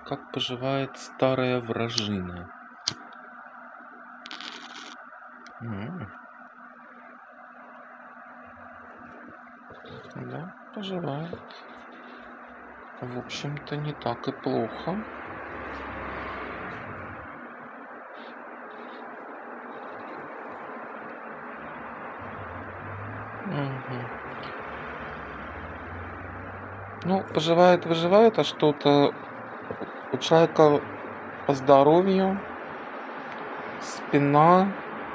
Как поживает старая вражина? М, Да, поживает. В общем-то, не так и плохо. Мгм. Ну, поживает, выживает, а что-то у человека по здоровью, спина,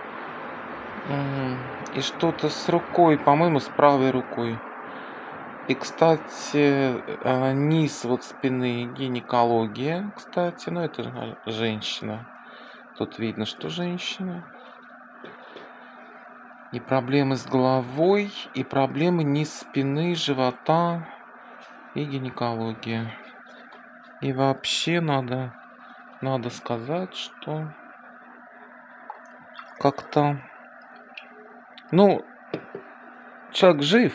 и что-то с рукой, по-моему, с правой рукой. И, кстати, низ вот спины гинекология, кстати, ну это женщина. Тут видно, что женщина. И проблемы с головой, и проблемы низ спины, живота и гинекология. И вообще надо сказать, что как-то, ну, человек жив,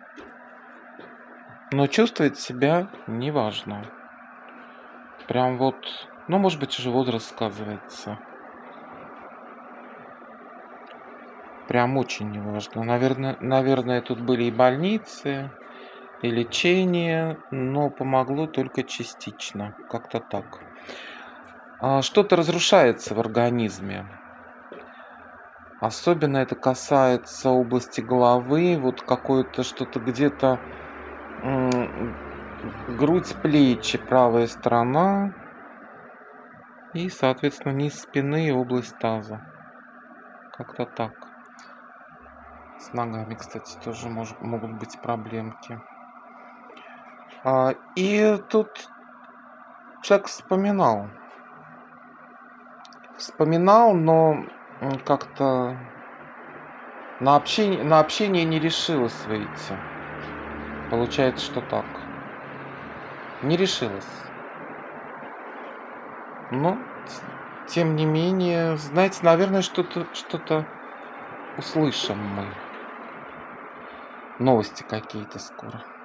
но чувствует себя неважно. Прям вот, ну, может быть, уже возраст сказывается. Прям очень неважно. Наверное, тут были и больницы, и лечение, но помогло только частично. Как-то так. Что-то разрушается в организме. Особенно это касается области головы. Вот какое-то что-то где-то м, грудь, плечи, правая сторона. И, соответственно, низ спины и область таза. Как-то так. С ногами, кстати, тоже могут быть проблемки. И тут человек вспоминал, но как-то на общение не решилась выйти. Получается, что так. Не решилась. Но, тем не менее, знаете, наверное, что-то услышим мы. Новости какие-то скоро.